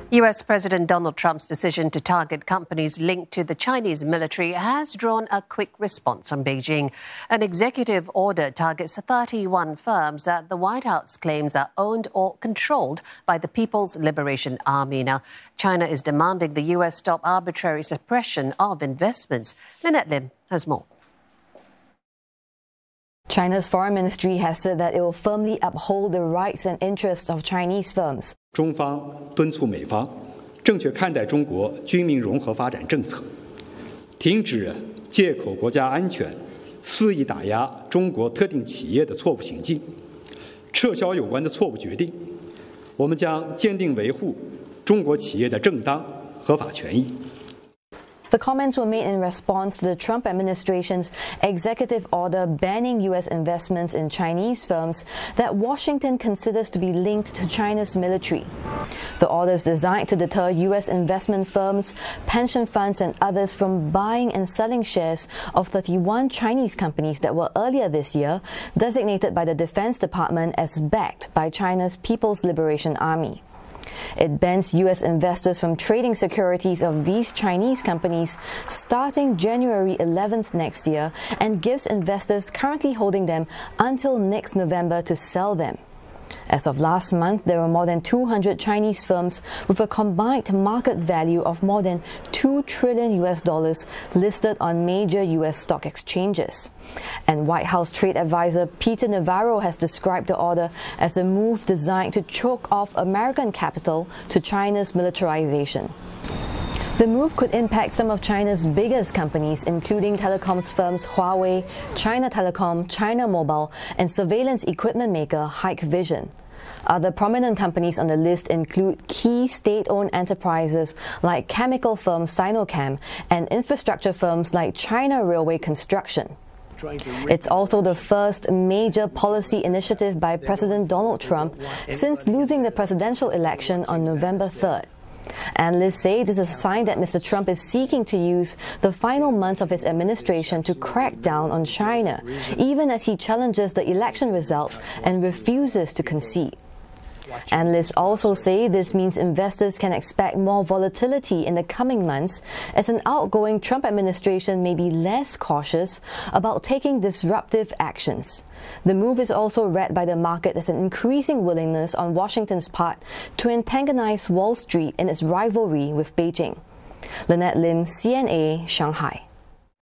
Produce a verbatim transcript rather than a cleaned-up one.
U S President Donald Trump's decision to target companies linked to the Chinese military has drawn a quick response from Beijing. An executive order targets thirty-one firms that the White House claims are owned or controlled by the People's Liberation Army. Now, China is demanding the U S stop arbitrary suppression of investments. Lynette Lim has more. China's foreign ministry has said that it will firmly uphold the rights and interests of Chinese firms. 中方敦促美方正确看待中国军民融合发展政策，停止借口国家安全肆意打压中国特定企业的错误行径，撤销有关的错误决定。我们将坚定维护中国企业的正当合法权益。 The comments were made in response to the Trump administration's executive order banning U S investments in Chinese firms that Washington considers to be linked to China's military. The order is designed to deter U S investment firms, pension funds and others from buying and selling shares of thirty-one Chinese companies that were earlier this year designated by the Defense Department as backed by China's People's Liberation Army. It bans U S investors from trading securities of these Chinese companies starting January eleventh next year and gives investors currently holding them until next November to sell them. As of last month, there were more than two hundred Chinese firms with a combined market value of more than two trillion U S dollars listed on major U S stock exchanges. And White House trade advisor Peter Navarro has described the order as a move designed to choke off American capital to China's militarization. The move could impact some of China's biggest companies, including telecoms firms Huawei, China Telecom, China Mobile, and surveillance equipment maker Hikvision. Other prominent companies on the list include key state-owned enterprises like chemical firm Sinochem and infrastructure firms like China Railway Construction. It's also the first major policy initiative by President Donald Trump since losing the presidential election on November third. Analysts say this is a sign that Mister Trump is seeking to use the final months of his administration to crack down on China, even as he challenges the election result and refuses to concede. Analysts also say this means investors can expect more volatility in the coming months as an outgoing Trump administration may be less cautious about taking disruptive actions. The move is also read by the market as an increasing willingness on Washington's part to antagonize Wall Street in its rivalry with Beijing. Lynette Lim, C N A, Shanghai.